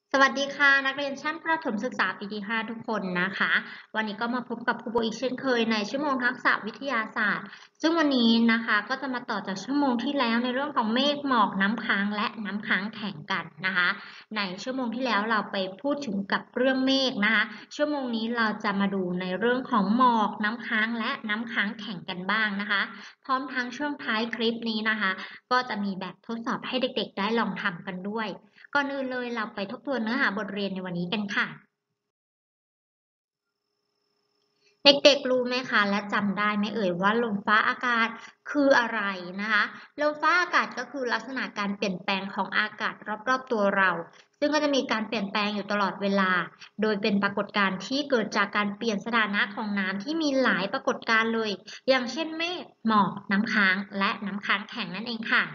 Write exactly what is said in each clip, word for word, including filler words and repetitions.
สวัสดีค่ะนักเรียนชั้นประถมศึกษาปีที่ห้าทุกคนนะคะวันนี้ก็มาพบกับครูโบอีกเช่นเคยในชั่วโมงทักษะวิทยาศาสตร์ซึ่งวันนี้นะคะก็จะมาต่อจากชั่วโมงที่แล้วในเรื่องของเมฆหมอกน้ำค้างและน้ำค้างแข็งกันนะคะในชั่วโมงที่แล้วเราไปพูดถึงกับเรื่องเมฆนะคะชั่วโมงนี้เราจะมาดูในเรื่องของหมอกน้ำค้างและน้ำค้างแข็งกันบ้างนะคะพร้อมทั้งช่วงท้ายคลิปนี้นะคะก็จะมีแบบทดสอบให้เด็กๆได้ลองทำกันด้วยก่อนอื่นเลยเราไปทบทวนเนื้อหาบทเรียนในวันนี้กันค่ะ เด็กๆรู้ไหมคะและจำได้ไหมเอ่ยว่าลมฟ้าอากาศคืออะไรนะคะลมฟ้าอากาศก็คือลักษณะการเปลี่ยนแปลงของอากาศรอบๆตัวเราซึ่งก็จะมีการเปลี่ยนแปลงอยู่ตลอดเวลาโดยเป็นปรากฏการณ์ที่เกิดจากการเปลี่ยนสถานะของน้ำที่มีหลายปรากฏการณ์เลยอย่างเช่นเมฆหมอกน้ำค้างและน้ำค้างแข็งนั่นเองค่ะ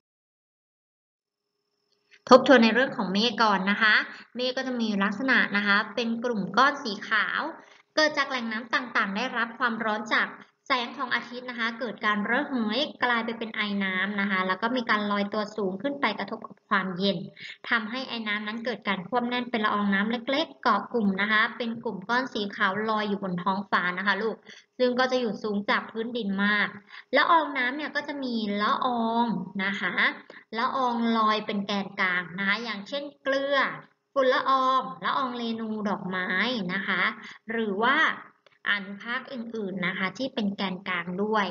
ทบทวนในเรื่องของเมฆก่อนนะคะเมฆก็จะมีลักษณะนะคะเป็นกลุ่มก้อนสีขาวเกิดจากแหล่งน้ำต่างๆได้รับความร้อนจากแสงของอาทิตย์นะคะเกิดการระเหยกลายไปเป็นไอน้ำนะคะแล้วก็มีการลอยตัวสูงขึ้นไปกระทบกับความเย็นทำให้ไอน้ำนั้นเกิดการควบแน่นเป็นละอองน้ำเล็กๆเกาะกลุ่มนะคะเป็นกลุ่มก้อนสีขาวลอยอยู่บนท้องฟ้านะคะลูกซึ่งก็จะอยู่สูงจากพื้นดินมากละอองน้ำเนี่ยก็จะมีละอองนะคะละอองลอยเป็นแกนกลางนะคะอย่างเช่นเกลือฝุ่นละอองละอองเรนูดอกไม้นะคะหรือว่าอนุภาคอื่นๆนะคะที่เป็นแกนกลางด้วย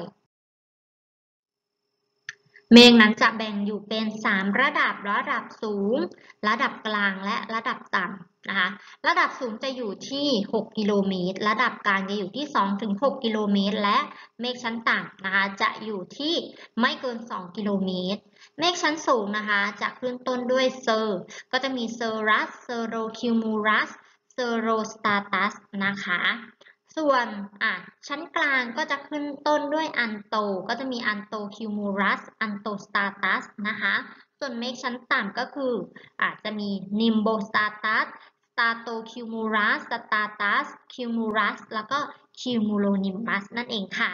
เมฆนั้นจะแบ่งอยู่เป็นสามระดับระดับสูงระดับกลางและระดับต่ำนะคะระดับสูงจะอยู่ที่หกกิโลเมตรระดับกลางจะอยู่ที่สองถึงหกกิโลเมตรและเมฆชั้นต่ำนะคะจะอยู่ที่ไม่เกินสองกิโลเมตรเมฆชั้นสูงนะคะจะขึ้นต้นด้วยเซอร์ก็จะมีเซอรัสเซอโรคิวมูรัสเซอโรสตาตัสนะคะส่วนอ่ะชั้นกลางก็จะขึ้นต้นด้วยอันโตก็จะมีอันโตคิวมูรัสอันโตสตาตัสนะคะส่วนเมฆชั้นต่ำก็คืออาจจะมีนิมโบสตาตัสสตาโตคิวมูรัสสตาตัสคิวมูรัสแล้วก็คิวมูโลนิมบัสนั่นเองค่ะ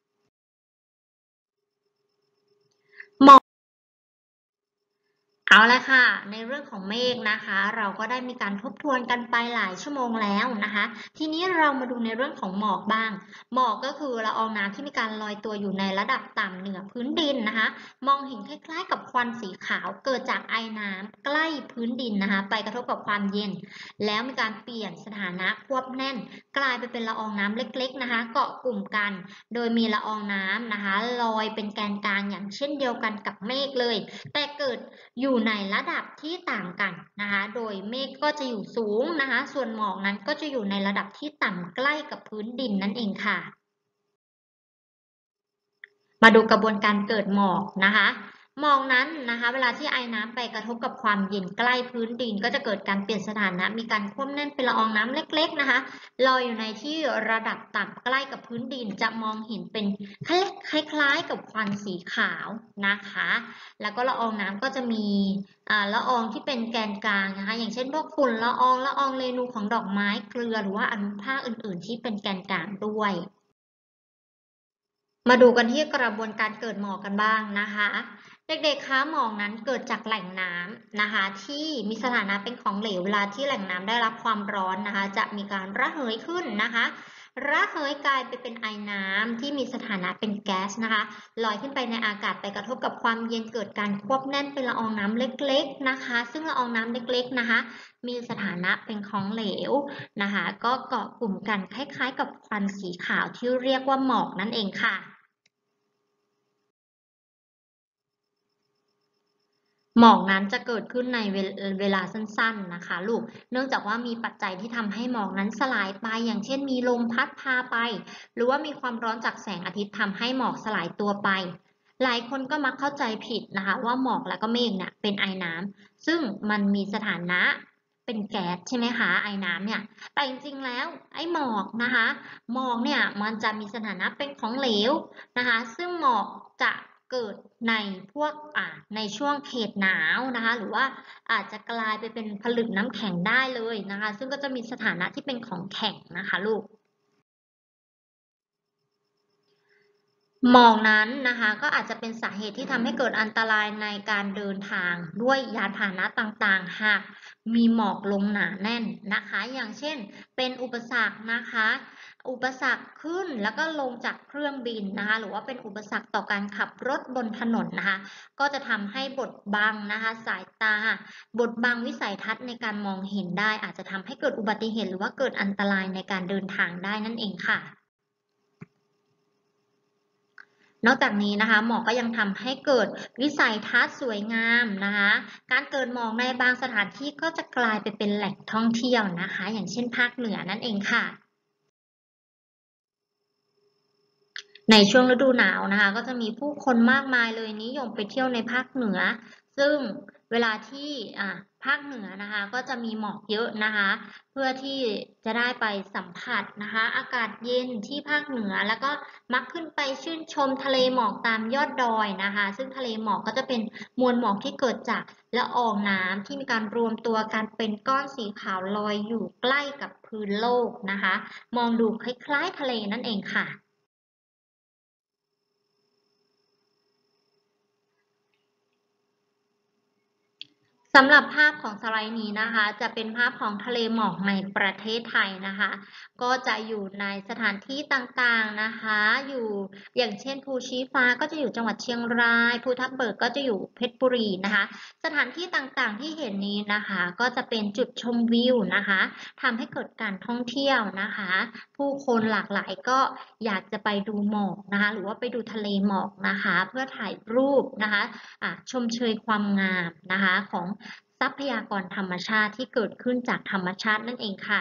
เอาละค่ะในเรื่องของเมฆนะคะเราก็ได้มีการทบทวนกันไปหลายชั่วโมงแล้วนะคะทีนี้เรามาดูในเรื่องของหมอกบ้างหมอกก็คือละอองน้ำที่มีการลอยตัวอยู่ในระดับต่ำเหนือพื้นดินนะคะมองเห็นคล้ายๆกับควันสีขาวเกิดจากไอน้ำใกล้พื้นดินนะคะไปกระทบกับความเย็นแล้วมีการเปลี่ยนสถานะควบแน่นกลายไปเป็นละอองน้ำเล็กๆนะคะเกาะกลุ่มกันโดยมีละอองน้ำนะคะลอยเป็นแกนกลางอย่างเช่นเดียวกันกับเมฆเลยแต่เกิด อยู่ในระดับที่ต่างกันนะคะ โดยเมฆก็จะอยู่สูงนะคะ ส่วนหมอกนั้นก็จะอยู่ในระดับที่ต่ำใกล้กับพื้นดินนั่นเองค่ะ มาดูกระบวนการเกิดหมอกนะคะหมอกนั้นนะคะเวลาที่ไอน้ำไปกระทบกับความเย็นใกล้พื้นดินก็จะเกิดการเปลี่ยนสถานะมีการควบแน่นเป็นละอองน้ำเล็กๆนะคะลอยอยู่ในที่ระดับต่ำใกล้กับพื้นดินจะมองเห็นเป็นคล้ายๆกับควันสีขาวนะคะแล้วก็ละอองน้ำก็จะมีละอองที่เป็นแกนกลางนะคะอย่างเช่นพวกฝุ่นละอองละอองเรนูของดอกไม้เกลือหรือว่าอนุภาคอื่นๆที่เป็นแกนกลางด้วย มาดูกันที่กระบวนการเกิดหมอกกันบ้างนะคะเด็กๆคะหมอกนั้นเกิดจากแหล่งน้ำนะคะที่มีสถานะเป็นของเหลวเวลาที่แหล่งน้ำได้รับความร้อนนะคะจะมีการระเหยขึ้นนะคะระเหยกลายไปเป็นไอน้ำที่มีสถานะเป็นแก๊สนะคะลอยขึ้นไปในอากาศไปกระทบกับความเย็นเกิดการควบแน่นเป็นละอองน้ำเล็กๆนะคะซึ่งละอองน้ำเล็กๆนะคะมีสถานะเป็นของเหลวนะคะก็เกาะกลุ่มกันคล้ายๆกับควันสีขาวที่เรียกว่าหมอกนั่นเองค่ะ หมอกนั้นจะเกิดขึ้นในเวลาสั้นๆนะคะลูกเนื่องจากว่ามีปัจจัยที่ทำให้หมอกนั้นสลายไปอย่างเช่นมีลมพัดพาไปหรือว่ามีความร้อนจากแสงอาทิตย์ทำให้หมอกสลายตัวไปหลายคนก็มักเข้าใจผิดนะคะว่าหมอกและก็เมฆเนี่ยเป็นไอน้ำซึ่งมันมีสถานะเป็นแก๊สใช่ไหมคะไอน้ำเนี่ยแต่จริงๆแล้วไอหมอกนะคะหมอกเนี่ยมันจะมีสถานะเป็นของเหลวนะคะซึ่งหมอกจะเกิดในพวกอ่าในช่วงเขตหนาวนะคะหรือว่าอาจจะกลายไปเป็นผลึกน้ำแข็งได้เลยนะคะซึ่งก็จะมีสถานะที่เป็นของแข็งนะคะลูกหมอกนั้นนะคะก็อาจจะเป็นสาเหตุที่ทำให้เกิดอันตรายในการเดินทางด้วยยานพาหนะต่างๆหากมีหมอกลงหนาแน่นนะคะอย่างเช่นเป็นอุปสรรคนะคะอุปสรรคขึ้นแล้วก็ลงจากเครื่องบินนะคะหรือว่าเป็นอุปสรรคต่อการขับรถบนถนนนะคะก็จะทำให้บดบังนะคะสายตาบดบังวิสัยทัศน์ในการมองเห็นได้อาจจะทำให้เกิดอุบัติเหตุหรือว่าเกิดอันตรายในการเดินทางได้นั่นเองค่ะนอกจากนี้นะคะหมอกก็ยังทำให้เกิดวิสัยทัศน์สวยงามนะคะการเกิดหมอกในบางสถานที่ก็จะกลายไปเป็นแหล่งท่องเที่ยวนะคะอย่างเช่นภาคเหนือนั่นเองค่ะในช่วงฤดูหนาวนะคะก็จะมีผู้คนมากมายเลยนิยมไปเที่ยวในภาคเหนือซึ่งเวลาที่ภาคเหนือนะคะก็จะมีหมอกเยอะนะคะเพื่อที่จะได้ไปสัมผัสนะคะอากาศเย็นที่ภาคเหนือแล้วก็มักขึ้นไปชื่นชมทะเลหมอกตามยอดดอยนะคะซึ่งทะเลหมอกก็จะเป็นมวลหมอกที่เกิดจากละอองน้ำที่มีการรวมตัวกันเป็นก้อนสีขาวลอยอยู่ใกล้กับพื้นโลกนะคะมองดูคล้ายๆทะเลนั่นเองค่ะ สำหรับภาพของสไลด์นี้นะคะจะเป็นภาพของทะเลหมอกในประเทศไทยนะคะก็จะอยู่ในสถานที่ต่างๆนะคะอยู่อย่างเช่นภูชีฟ้าก็จะอยู่จังหวัดเชียงรายภูทับเบิกก็จะอยู่เพชรบุรีนะคะสถานที่ต่างๆที่เห็นนี้นะคะก็จะเป็นจุดชมวิวนะคะทำให้เกิดการท่องเที่ยวนะคะผู้คนหลากหลายก็อยากจะไปดูหมอกนะคะหรือว่าไปดูทะเลหมอกนะคะเพื่อถ่ายรูปนะคะชมเชยความงามนะคะของทรัพยากรธรรมชาติที่เกิดขึ้นจากธรรมชาตินั่นเองค่ะ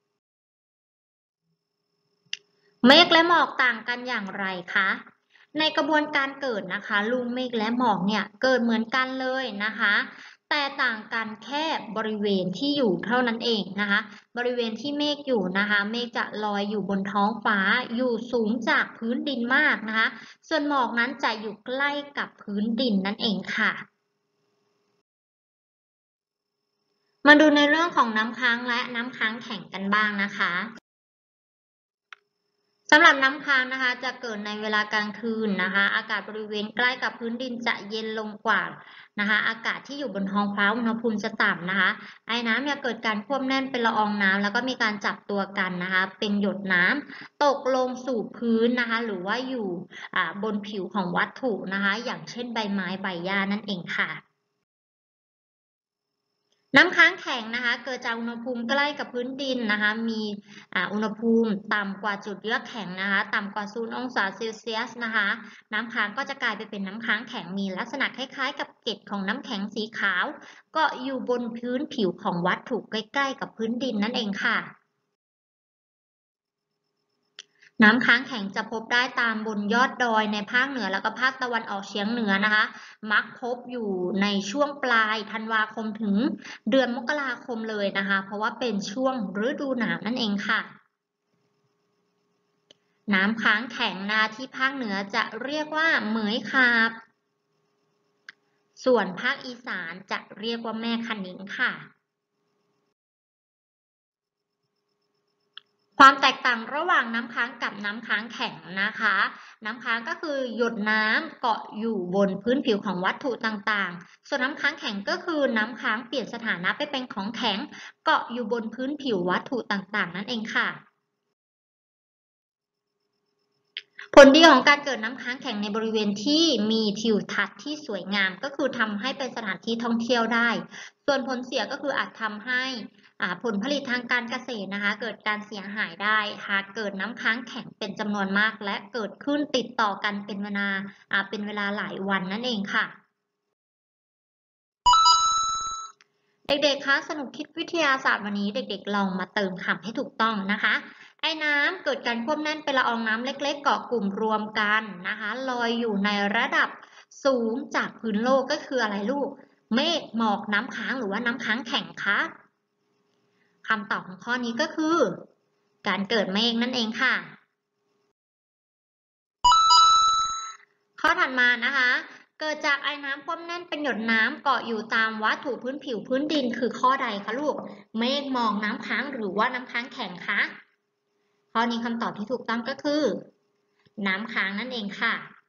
เมฆและหมอกต่างกันอย่างไรคะในกระบวนการเกิดนะคะลูกเมฆและหมอกเนี่ยเกิดเหมือนกันเลยนะคะแต่ต่างกันแค่บริเวณที่อยู่เท่านั้นเองนะคะบริเวณที่เมฆอยู่นะคะเมฆจะลอยอยู่บนท้องฟ้าอยู่สูงจากพื้นดินมากนะคะส่วนหมอกนั้นจะอยู่ใกล้กับพื้นดินนั่นเองค่ะมาดูในเรื่องของน้ำค้างและน้ำค้างแข็งกันบ้างนะคะสำหรับน้ำค้างนะคะจะเกิดในเวลากลางคืนนะคะอากาศบริเวณใกล้กับพื้นดินจะเย็นลงกว่านะคะอากาศที่อยู่บนท้องฟ้าอุณหภูมิจะต่ำนะคะไอ้น้ำเนี่ยเกิดการควบแน่นเป็นละอองน้ำแล้วก็มีการจับตัวกันนะคะเป็นหยดน้ำตกลงสู่พื้นนะคะหรือว่าอยู่บนผิวของวัตถุนะคะอย่างเช่นใบไม้ใบหญ้านั่นเองค่ะ น้ำค้างแข็งนะคะเกิดจากอุณหภูมิใกล้กับพื้นดินนะคะมีอุณหภูมิต่ำกว่าจุดเยือกแข็งนะคะต่ำกว่าศูนย์องศาเซลเซียสนะคะน้ำค้างก็จะกลายไปเป็นน้ำค้างแข็งมีลักษณะคล้ายๆกับเกล็ดของน้ำแข็งสีขาวก็อยู่บนพื้นผิวของวัตถุใกล้ๆกับพื้นดินนั่นเองค่ะ น้ำค้างแข็งจะพบได้ตามบนยอดดอยในภาคเหนือแล้วก็ภาคตะวันออกเฉียงเหนือนะคะมักพบอยู่ในช่วงปลายธันวาคมถึงเดือนมกราคมเลยนะคะเพราะว่าเป็นช่วงฤดูหนาวนั่นเองค่ะน้ำค้างแข็งนาที่ภาคเหนือจะเรียกว่าเหมยคาบส่วนภาคอีสานจะเรียกว่าแม่คะนิ้งค่ะความแตกต่างระหว่างน้ำค้างกับน้ำค้างแข็งนะคะ น้ำค้างก็คือหยดน้ำเกาะอยู่บนพื้นผิวของวัตถุต่างๆ ส่วนน้ำค้างแข็งก็คือน้ำค้างเปลี่ยนสถานะไปเป็นของแข็งเกาะอยู่บนพื้นผิววัตถุต่างๆนั่นเองค่ะ ผลดีของการเกิดน้ำค้างแข็งในบริเวณที่มีทิวทัศน์ที่สวยงามก็คือทำให้เป็นสถานที่ท่องเที่ยวได้ ส่วนผลเสียก็คืออาจทำให้ผลผลิตทางการเกษตรนะคะเกิดการเสียหายได้หากเกิดน้ำค้างแข็งเป็นจำนวนมากและเกิดขึ้นติดต่อกันเป็นเวลาเป็นเวลาหลายวันนั่นเองค่ะ เด็กๆ คะสนุกคิดวิทยาศาสตร์วันนี้เด็กๆ ลองมาเติมคำให้ถูกต้องนะคะ ไอ้น้ำเกิดการควบแน่นเป็นละอองน้ำเล็กๆ เกาะกลุ่มรวมกันนะคะลอยอยู่ในระดับสูงจากพื้นโลกก็คืออะไรลูก เมฆหมอกน้ำค้างหรือว่าน้ำค้างแข็งคะคำตอบของข้อนี้ก็คือ การเกิดเมฆนั่นเองค่ะ ข้อถัดมานะคะ เกิดจากไอ้น้ำควบแน่นเป็นหยดน้ำเกาะอยู่ตามวัตถุพื้นผิวพื้นดินคือข้อใดคะลูก เมฆหมอกน้ำค้างหรือว่าน้ำค้างแข็งคะข้อนี้คำตอบที่ถูกต้องก็คือ น้ำค้างนั่นเองค่ะ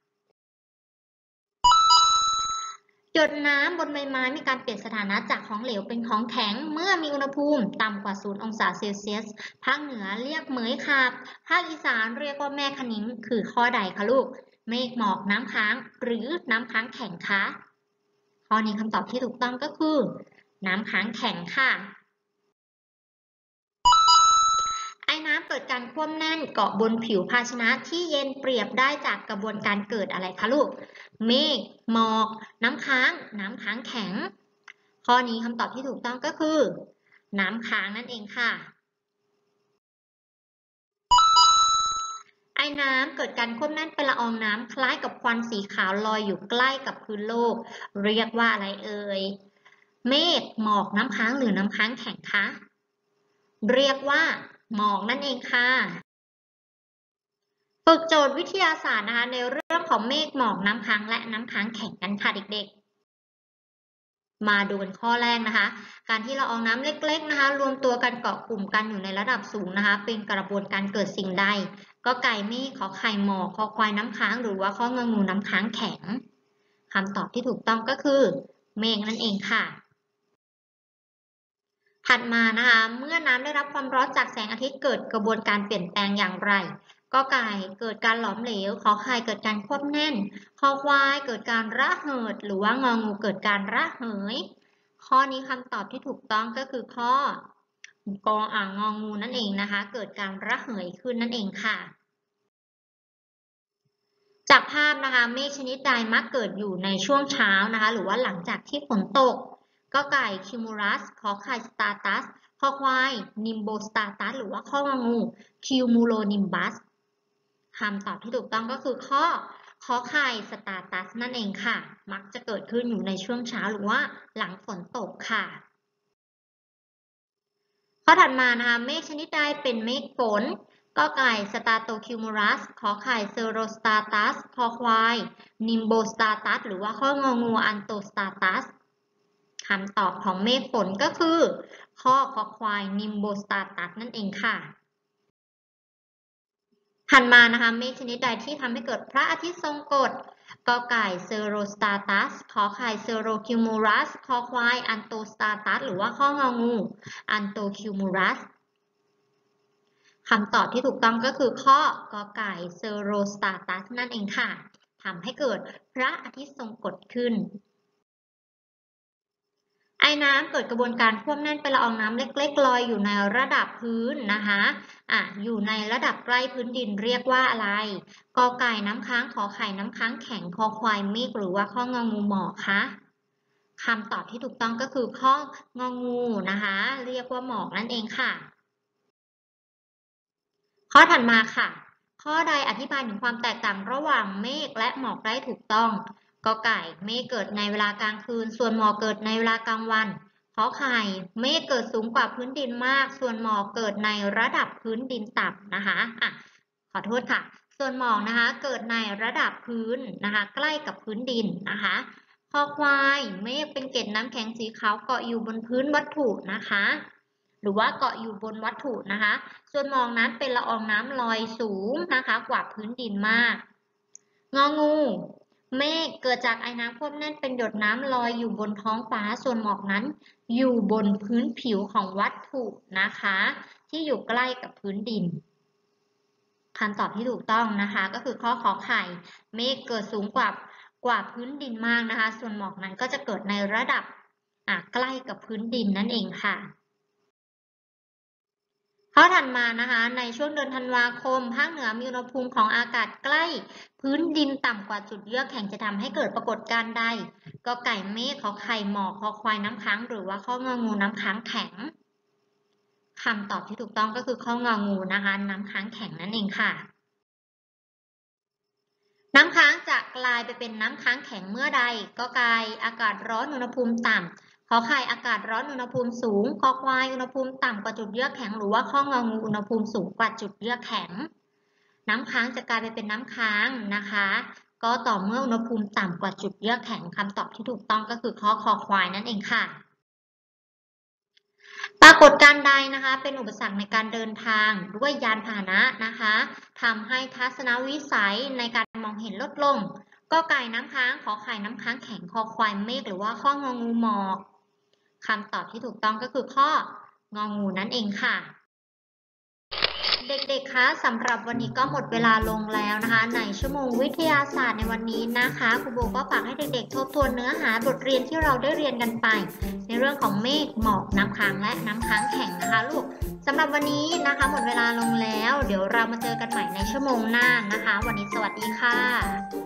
หยดน้ำบนใบไม้มีการเปลี่ยนสถานะจากของเหลวเป็นของแข็งเมื่อมีอุณหภูมิต่ำกว่าศูนย์องศาเซลเซียสภาคเหนือเรียกเหมยขาบภาคอีสานเรียกว่าแม่คะนิ้งคือข้อใดคะลูกเมฆหมอกน้ำค้างหรือน้ำค้างแข็งคะข้อนี้คำตอบที่ถูกต้องก็คือน้ำค้างแข็งค่ะไอ้น้ำเกิดการคว่ำแน่นเกาะบนผิวภาชนะที่เย็นเปรียบได้จากกระบวนการเกิดอะไรคะลูกเมฆหมอกน้ำค้างน้ำค้างแข็งข้อนี้คำตอบที่ถูกต้องก็คือน้ำค้างนั่นเองค่ะไอ้น้ำเกิดการคว่ำแน่นเป็นละอองน้ำคล้ายกับควันสีขาวลอยอยู่ใกล้กับพื้นโลกเรียกว่าอะไรเอ่ยเมฆหมอกน้ำค้างหรือน้ำค้างแข็งคะเรียกว่าหมอกนั่นเองค่ะฝึกโจทย์วิทยาศาสตร์นะคะในเรื่องของเมฆหมอกน้ำค้างและน้ำค้างแข็งกันค่ะเด็กๆมาดูกันข้อแรกนะคะการที่ละอองน้ำเล็กๆนะคะรวมตัวกันเกาะกลุ่มกันอยู่ในระดับสูงนะคะเป็นกระบวนการเกิดสิ่งใดก็ไก่เมฆขอไข่หมอกคอควายน้ำค้างหรือว่าข้ององูน้ำค้างแข็งคำตอบที่ถูกต้องก็คือเมฆนั่นเองค่ะถัดมานะคะเมื่อน้ำได้รับความร้อนจากแสงอาทิตย์เกิดกระบวนการเปลี่ยนแปลงอย่างไรก็ไก่เกิดการหลอมเหลวขอไข่เกิดการควบแน่นคอควายเกิดการระเหิดหรือว่างองูเกิดการระเหยข้อนี้คำตอบที่ถูกต้องก็คือข้อกออ่างงองูนั่นเองนะคะเกิดการระเหยขึ้นนั่นเองค่ะจากภาพนะคะเมฆชนิดใดมักเกิดอยู่ในช่วงเช้านะคะหรือว่าหลังจากที่ฝนตกก็ไก่คิมูลัสขอไข่สตาร์ตัสคอควายนิมโบสตาร์ตัสหรือว่าข้ององูคิวมูโลนิมบัสคำตอบที่ถูกต้องก็คือข้อขอไข่สตาร์ตัสนั่นเองค่ะมักจะเกิดขึ้นอยู่ในช่วงเช้าหรือว่าหลังฝนตกค่ะข้อถัดมานะคะเมฆชนิดใดเป็นเมฆฝนก็ไก่สตาโตคิวมูลัสขอไข่เซโรสตาร์ตัสคอควายนิมโบสตาร์ตัสหรือว่าข้ององูอันโตสตาร์ตัสคำตอบของเมฆฝนก็คือข้อคอควายนิมโบสตาร์ตัสนั่นเองค่ะถัดมานะคะเมฆชนิดใดที่ทำให้เกิดพระอาทิตย์ทรงกฎกอไก่เซโรสตาร์ตัสขอไข่เซโรคิวมูลัสคอควายอันโตสตาร์ตัสหรือว่าข้ององูอันโตคิวมูลัสคำตอบที่ถูกต้องก็คือข้อกอไก่เซโรสตาร์ตัสนั่นเองค่ะทำให้เกิดพระอาทิตย์ทรงกฎขึ้นไอ้น้ำเกิดกระบวนการควบแน่นเป็นละอองน้ำเล็กๆลอยอยู่ในระดับพื้นนะคะอ่ะอยู่ในระดับใกล้พื้นดินเรียกว่าอะไรกอไก่น้ำค้างขอไข่น้ำค้างแข็งคอควายเมฆหรือว่าข้ององูหมอกคะคำตอบที่ถูกต้องก็คือข้ององูนะคะเรียกว่าหมอกนั่นเองค่ะข้อถัดมาค่ะข้อใดอธิบายถึงความแตกต่างระหว่างเมฆและหมอกได้ถูกต้องกอไก่เมฆเกิดในเวลากลางคืนส่วนหมอกเกิดในเวลากลางวันขอไข่เมฆเกิดสูงกว่าพื้นดินมากส่วนหมอกเกิดในระดับพื้นดินต่ำนะคะอ่ะขอโทษค่ะส่วนหมอกนะคะเกิดในระดับพื้นนะคะใกล้กับพื้นดินนะคะคอควายเมฆเป็นเกล็ดน้ำแข็งสีขาวเกาะอยู่บนพื้นวัตถุนะคะหรือว่าเกาะอยู่บนวัตถุนะคะส่วนหมอกนั้นเป็นละอองน้ำลอยสูงนะคะกว่าพื้นดินมากงองูเมฆเกิดจากไอ้น้ำควบแน่นเป็นหยดน้ำลอยอยู่บนท้องฟ้าส่วนหมอกนั้นอยู่บนพื้นผิวของวัตถุนะคะที่อยู่ใกล้กับพื้นดินคำตอบที่ถูกต้องนะคะก็คือข้อขอไข่เมฆเกิดสูงกว่ากว่าพื้นดินมากนะคะส่วนหมอกนั้นก็จะเกิดในระดับใกล้กับพื้นดินนั่นเองค่ะข้อถัดมานะคะในช่วงเดือนธันวาคมภาคเหนือมีอุณหภูมิของอากาศใกล้พื้นดินต่ำกว่าจุดเยือกแข็งจะทำให้เกิดปรากฏการณ์ใดก็ไก่เมฆขอไข่หมอกคอควายน้ำค้างหรือว่าข้ององูน้ำค้างแข็งคำตอบที่ถูกต้องก็คือข้ององูนะคะน้ำค้างแข็งนั่นเองค่ะน้ำค้างจะกลายไปเป็นน้ำค้างแข็งเมื่อใดก็ไก่อากาศร้อนอุณหภูมิต่ำขอไข่อากาศร้อนอุณหภูมิสูงคอควายอุณหภูมิต่ำกว่าจุดเยือกแข็งหรือว่าข้ององูอุณหภูมิสูงกว่าจุดเยือกแข็งน้ำค้างจะกลายไปเป็นน้ำค้างนะคะก็ต่อเมื่ออุณหภูมิต่ำกว่าจุดเยือกแข็งคำตอบที่ถูกต้องก็คือข้อคอควายนั่นเองค่ะปรากฏการณ์ใดนะคะเป็นอุปสรรคในการเดินทางด้วยยานพาหนะนะคะทำให้ทัศนวิสัยในการมองเห็นลดลงกอไก่น้ำค้างขอไข่น้ำค้างแข็งคอควายเมฆหรือว่าข้ององูหมอกคำตอบที่ถูกต้องก็คือข้ององูนั่นเองค่ะเด็กๆ คะสำหรับวันนี้ก็หมดเวลาลงแล้วนะคะในชั่วโมงวิทยาศาสตร์ในวันนี้นะคะครูโบก็ฝากให้เด็กๆทบทวนเนื้อหาบทเรียนที่เราได้เรียนกันไปในเรื่องของเมฆหมอกน้ำค้างและน้ำค้างแข็งนะคะลูกสำหรับวันนี้นะคะหมดเวลาลงแล้วเดี๋ยวเรามาเจอกันใหม่ในชั่วโมงหน้านะคะวันนี้สวัสดีค่ะ